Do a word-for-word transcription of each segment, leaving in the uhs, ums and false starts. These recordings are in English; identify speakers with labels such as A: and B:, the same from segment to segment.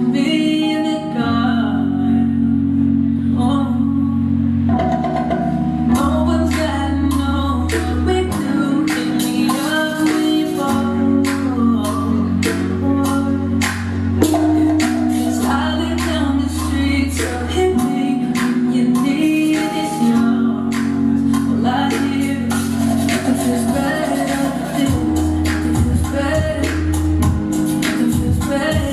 A: me in the dark. Oh, no one's gotta know what we do. Pick me up when you fall. 'Cause I live down the street, so hit me when you need it. It's yours. All I hear is it feels better. It feels better. It feels better.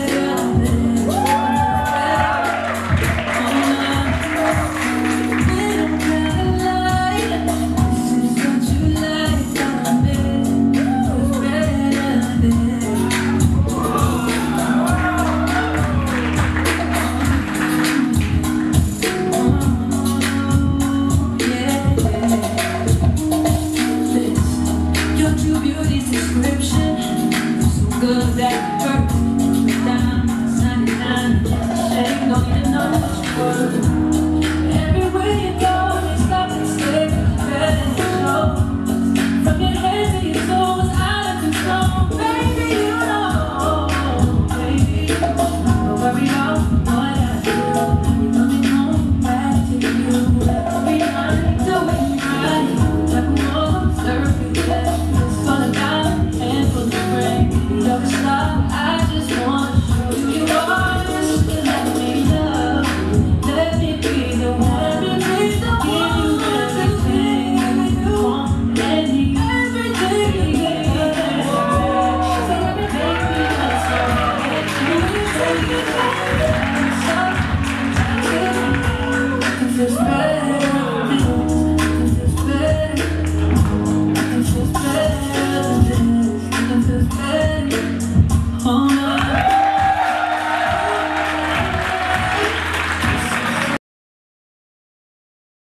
A: Description so good that it hurts. Down ninety-nine, shame don't even know what you were. Everywhere you go, they stop and stare. Better show. From your head to your toes, out of control. Baby, you know, baby, don't worry about what I do. You're coming home back to you. Every night, doing right, like a wall circuit. It's all about. Don't stop, I just want